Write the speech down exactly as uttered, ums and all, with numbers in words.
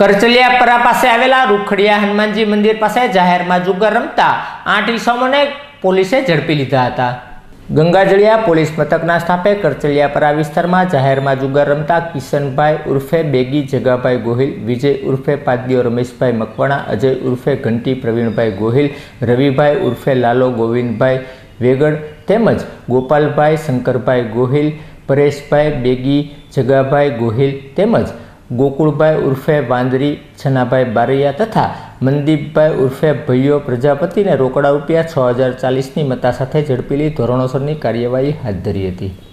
કરચલિયાપરા પાસે આવેલા રૂખડિયા હનુમાનજી મંદિર પાસે જાહેરમાં જુગાર રમતા આઠ ઈસમોને પોલીસે ઝડપી લીધા હતા। ગંગાજળિયા પોલીસ મથકના સ્ટાફે કરચલિયાપરા વિસ્તારમાં જાહેરમાં જુગાર રમતા કિશનભાઈ ઉર્ફે બેગી જગાભાઈ ગોહિલ, વિજય ઉર્ફે પાદિયો રમેશભાઈ મકવાણા, અજય ઉર્ફે ઘંટી પ્રવીણભાઈ ગોહિલ, રવિભાઈ ઉર્ફે લાલો ગોવિંદભાઈ વેગડ તેમજ ગોપાલભાઈ શંકરભાઈ ગોહિલ, પરેશભાઈ બેગી જગાભાઈ ગોહિલ તેમજ ગોકુળભાઈ ઉર્ફે વાંદરી છનાભાઈ બારૈયા તથા મનદીપભાઈ ઉર્ફે ભૈયો પ્રજાપતિને રોકડા રૂપિયા છ હજાર ચાલીસની મત્તા સાથે ઝડપી લઈ ધોરણસરની કાર્યવાહી હાથ ધરી હતી।